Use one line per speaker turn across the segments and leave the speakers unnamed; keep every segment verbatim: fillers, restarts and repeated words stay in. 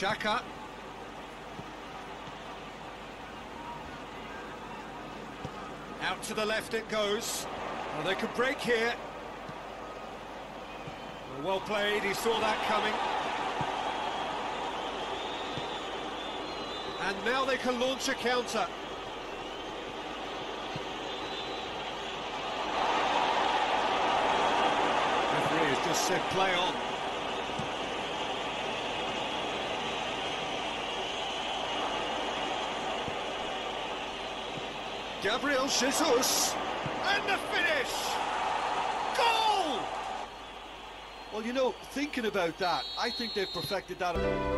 Xhaka. Out to the left it goes. Well, they could break here. Well played, he saw that coming. And now they can launch a counter. Referee has just said play on. Gabriel Jesus, and the finish! Goal! Well, you know, thinking about that, I think they've perfected that.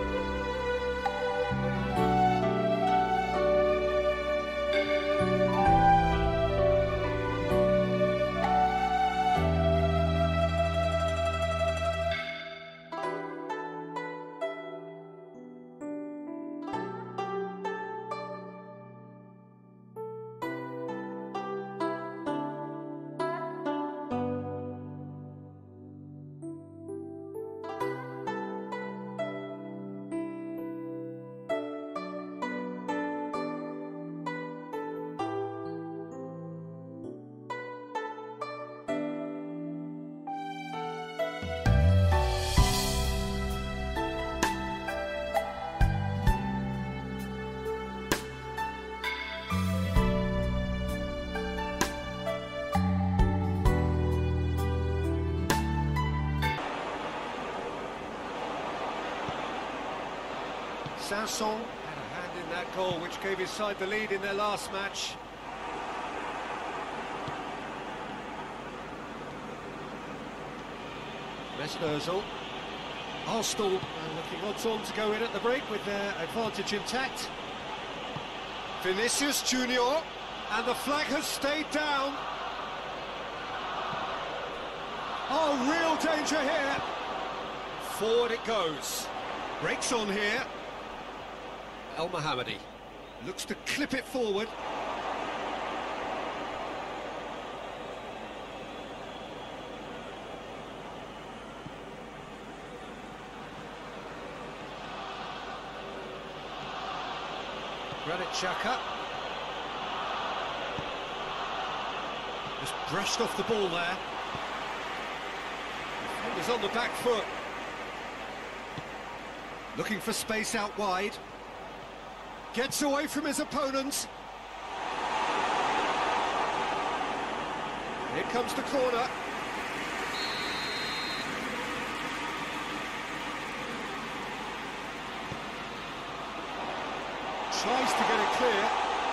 Sanson had a hand in that goal, which gave his side the lead in their last match. Mesut Ozil. Arsenal uh, looking odds on to go in at the break with their advantage intact. Vinicius Junior, and the flag has stayed down. Oh, real danger here. Forward it goes. Breaks on here. El Mohammadi looks to clip it forward. Granit Xhaka. Just brushed off the ball there. Defender's on the back foot. Looking for space out wide. Gets away from his opponents. Here comes the corner. Tries to get it clear.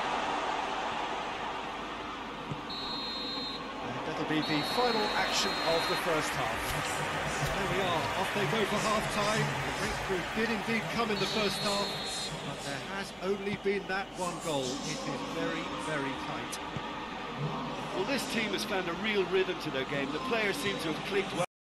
And that'll be the final action of the first half. There we are, off they go for half-time. The breakthrough did indeed come in the first half, but there has only been that one goal. It is very, very tight.
Well, this team has found a real rhythm to their game. The players seem to have clicked well.